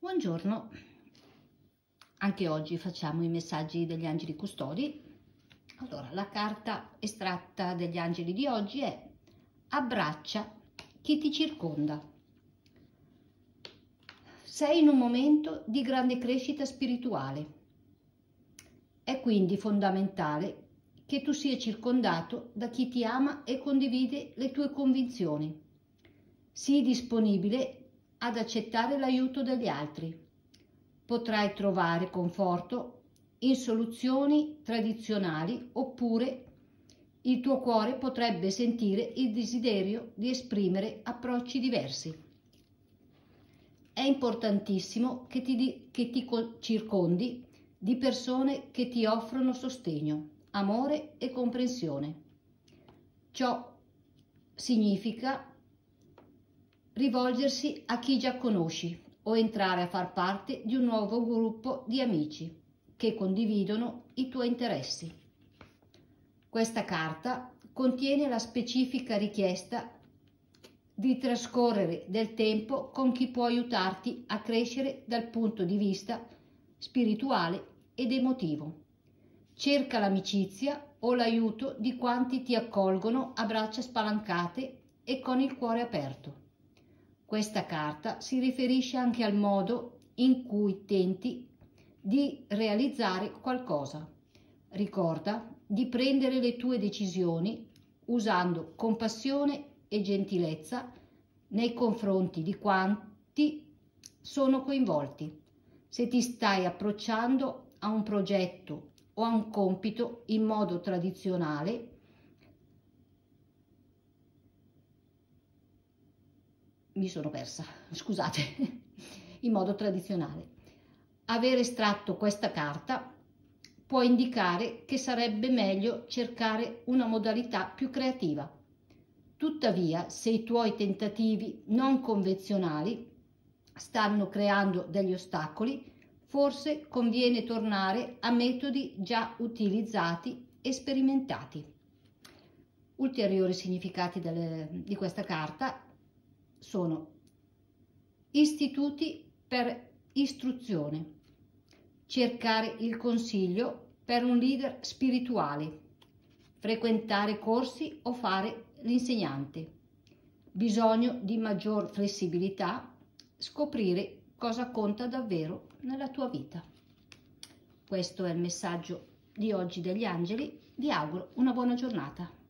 Buongiorno, anche oggi facciamo i messaggi degli angeli custodi. Allora, la carta estratta degli angeli di oggi è: abbraccia chi ti circonda. Sei in un momento di grande crescita spirituale. È quindi fondamentale che tu sia circondato da chi ti ama e condivide le tue convinzioni. Sii disponibile ad accettare l'aiuto degli altri. Potrai trovare conforto in soluzioni tradizionali, oppure il tuo cuore potrebbe sentire il desiderio di esprimere approcci diversi. È importantissimo che ti circondi di persone che ti offrono sostegno, amore e comprensione. Ciò significa rivolgersi a chi già conosci o entrare a far parte di un nuovo gruppo di amici che condividono i tuoi interessi. Questa carta contiene la specifica richiesta di trascorrere del tempo con chi può aiutarti a crescere dal punto di vista spirituale ed emotivo. Cerca l'amicizia o l'aiuto di quanti ti accolgono a braccia spalancate e con il cuore aperto. Questa carta si riferisce anche al modo in cui tenti di realizzare qualcosa. Ricorda di prendere le tue decisioni usando compassione e gentilezza nei confronti di quanti sono coinvolti. Se ti stai approcciando a un progetto o a un compito in modo tradizionale, in modo tradizionale. Aver estratto questa carta può indicare che sarebbe meglio cercare una modalità più creativa. Tuttavia, se i tuoi tentativi non convenzionali stanno creando degli ostacoli, forse conviene tornare a metodi già utilizzati e sperimentati. Ulteriori significati di questa carta sono: istituti per istruzione, cercare il consiglio per un leader spirituale, frequentare corsi o fare l'insegnante, bisogno di maggior flessibilità, scoprire cosa conta davvero nella tua vita. Questo è il messaggio di oggi degli angeli. Vi auguro una buona giornata.